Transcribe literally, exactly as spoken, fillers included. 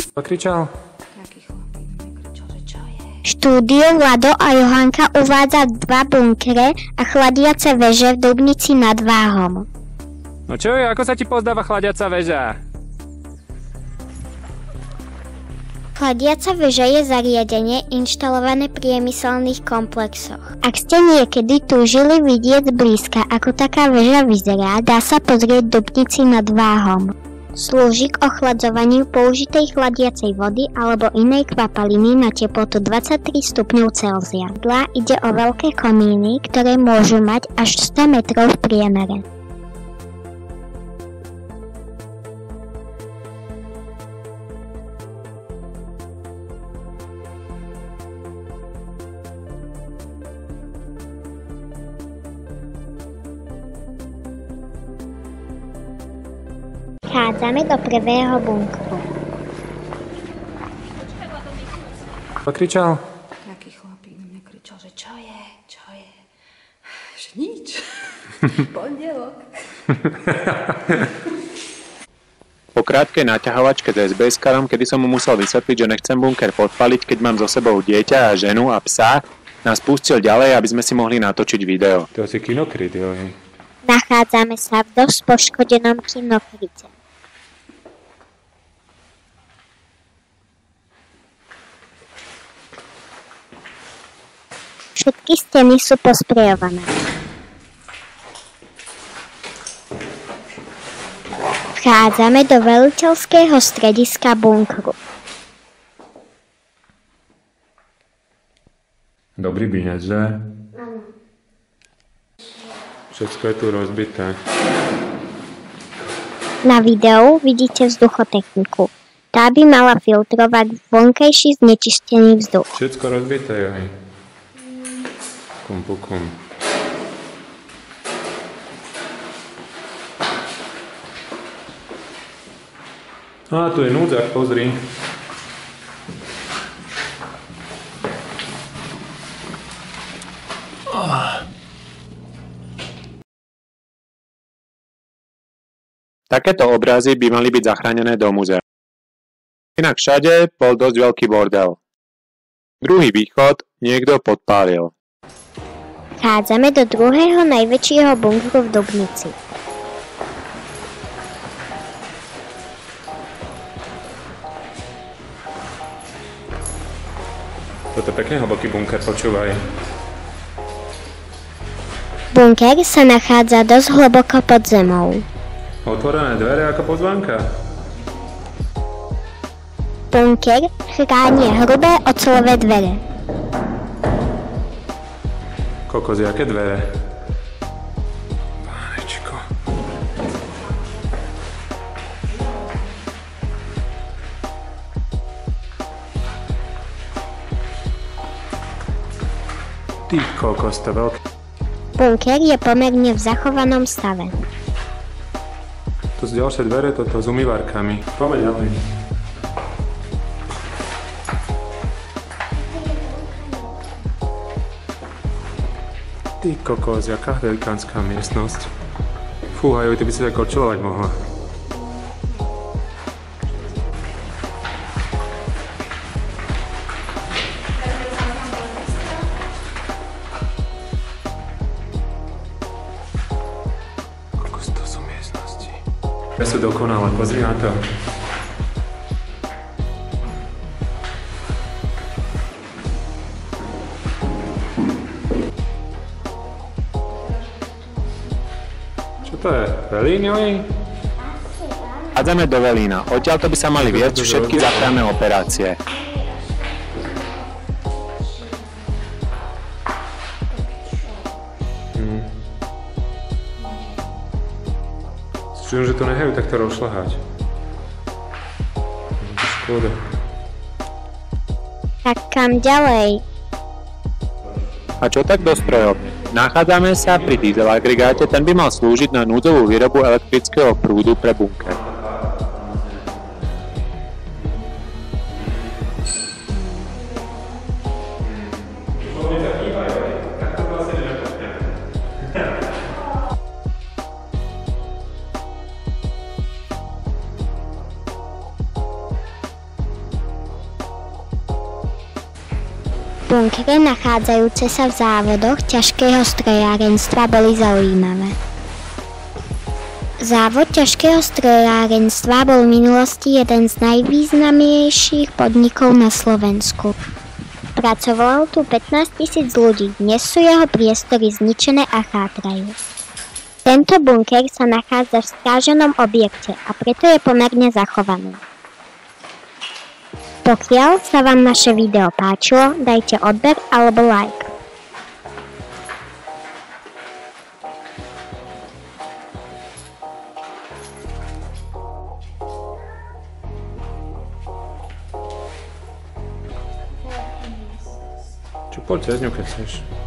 Zakričal? Štúdio Vlado a Johanka uvádza dva bunkere a chladiace veže v Dubnici nad Váhom. No čo je, ako sa ti pozdáva chladiaca väža? Chladiaca väža je zariadenie inštalované v priemyselných komplexoch. Ak ste niekedy túžili vidieť zblízka, ako taká väža vyzerá, dá sa pozrieť v Dubnici nad Váhom. Slúži k ochladzovaniu použitej chladiacej vody alebo inej kvapaliny na teplotu dvadsaťtri stupňov Celzia. Dla ide o veľké komíny, ktoré môžu mať až sto metrov v priemere. Vchádzame do prvého bunkru. Zakričal? Taký chlapík na mňa kričal, že čo je, čo je, že nič, pondelok. Po krátkej naťahovačke s es bé eskarom, kedy som mu musel vysvetliť, že nechcem bunker podpaliť, keď mám so sebou dieťa a ženu a psa, nás pustil ďalej, aby sme si mohli natočiť video. To asi kinokryt, jo. Nachádzame sa v dosť poškodenom kinokryte. Všetky steny sú posprejované. Vchádzame do veliteľského strediska bunkru. Dobrý binec, že? Áno. Všetko je tu rozbité. Na videu vidíte vzduchotechniku. Tá by mala filtrovať vonkajší znečistený vzduch. Všetko rozbité, jo. Kum pukum. Á, tu je núdzak, pozri. Takéto obrazy by mali byť zachránené do múzea. Inak všade bol dosť veľký bordel. Druhý východ niekto podpálil. Vchádzame do druhého najväčšieho bunkru v Dubnici. Toto je pekne hlboký bunker, počúvaj. Bunker sa nachádza dosť hlboko pod zemou. Otvorené dvere ako pozvánka. Bunker chránia hrubé oceľové dvere. Kokos, jaké dvere? Pánečko. Ty kokos, to veľké. Bunker je pomerne v zachovanom stave. Tu sú ďalšie dvere, toto s umývarkami. Poďme ďalej. Ty kokos, jaká velikánska miestnosť. Fúha, joj, ty by si tak korčulovať mohla. Kokos, to sú miestnosti. Ja sú dokonalé, pozri na to. Čo to je? Velín, joj? Hádzame do Velína. Odtiaľto by sa mali viesť všetky záchranné operácie. Hmm. Čujem, že to nehajú takto rozšľahať. Škoda. Tak kam ďalej? A čo tak do strojov? Nachádzame sa pri diesel agregáte, ten by mal slúžiť na núdzovú výrobu elektrického prúdu pre bunker. Bunkere nachádzajúce sa v závodoch ťažkého strojárenstva boli zaujímavé. Závod ťažkého strojárenstva bol v minulosti jeden z najvýznamnejších podnikov na Slovensku. Pracovalo tu pätnásť tisíc ľudí, dnes sú jeho priestory zničené a chátrajú. Tento bunker sa nachádza v stráženom objekte a preto je pomerne zachovaný. Pokiaľ sa vám naše video páčilo, dajte odber alebo like. Čo poď cez ňu, keď chceš.